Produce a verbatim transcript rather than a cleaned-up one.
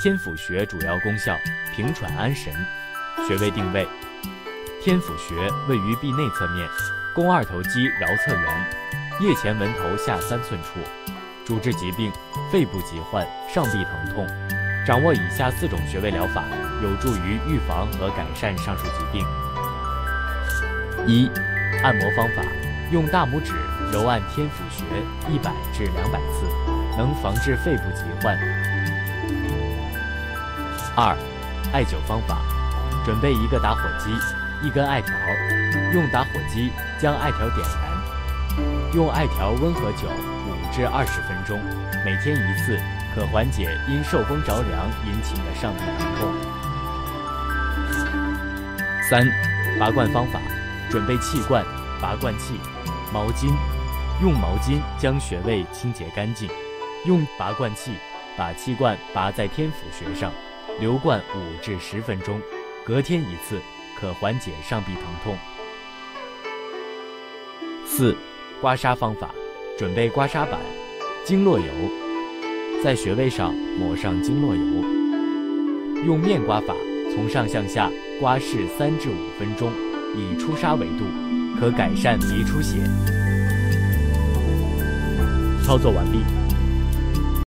天府穴主要功效：平喘安神。穴位定位：天府穴位于臂内侧面，肱二头肌桡侧缘，腋前纹头下三寸处。主治疾病：肺部疾患、上臂疼痛。掌握以下四种穴位疗法，有助于预防和改善上述疾病。一、按摩方法：用大拇指揉按天府穴一百至两百次，能防治肺部疾患。二、艾灸方法：准备一个打火机，一根艾条，用打火机将艾条点燃，用艾条温和灸五至二十分钟，每天一次，可缓解因受风着凉引起的上臂疼痛。三、拔罐方法：准备气罐、拔罐器、毛巾，用毛巾将穴位清洁干净，用拔罐器把气罐拔在天府穴上，留罐五至十分钟，隔天一次，可缓解上臂疼痛。四、刮痧方法：准备刮痧板、经络油，在穴位上抹上经络油，用面刮法从上向下刮拭三至五分钟，以出痧为度，可改善鼻出血。操作完毕。